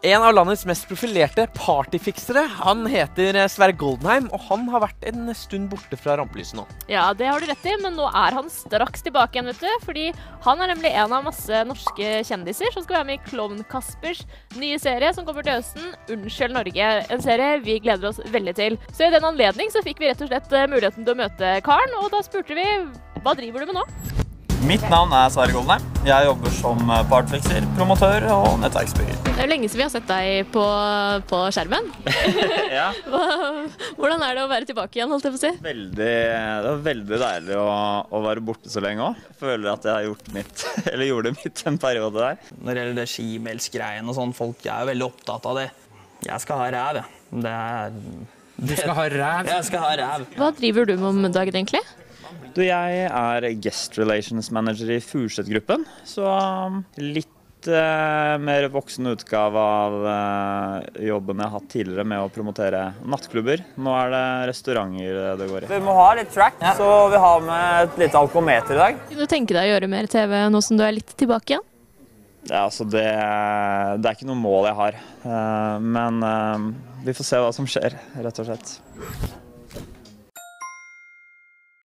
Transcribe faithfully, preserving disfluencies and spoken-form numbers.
En av landets mest profilerte partyfiksere, han heter Sverre Goldenheim, og han har vært en stund borte fra rampelyset nå. Ja, det har du rett i, men nå er han straks tilbake igjen, vet du, fordi han er nemlig en av masse norske kjendiser som skal være med i Klovn Kaspers nye serie som kommer til høsten, Unnskyld Norge, en serie vi gleder oss veldig til. Så i den anledning så fikk vi rett og slett muligheten til å møte Karen, og da spurte vi, hva driver du med nå? Mitt navn er Sverre Goldenheim. Jeg jobber som partfikser, promotør og nettverksbygger. Det er jo lenge siden vi har sett deg på, på skjermen. Ja. Hvordan er det å være tilbake igjen, holdt jeg på å si? Veldig, det var veldig deilig å, å være borte så lenge også. Jeg føler at jeg har gjort mitt, eller gjorde mitt en periode der. Når det gjelder det skimelsgreien og sånn, folk er jo veldig opptatt av det. Jeg skal ha ræv, ja. Det er... Du skal ha ræv? Jeg skal ha ræv. Hva driver du med om dagen egentlig? Du, jeg er guest relations manager i Furseth-gruppen, så litt eh, mer voksen utgave av eh, jobben jeg har hatt tidligere med å promotere nattklubber. Nå er det restauranter det går i. Vi må ha litt track, ja. Så vi har med et lite alkometer i dag. Kunne du tenke deg å gjøre mer T V nå som du er litt tilbake igjen? Ja, altså det, det er ikke noe mål jeg har, eh, men eh, vi får se hva som skjer, rett og slett.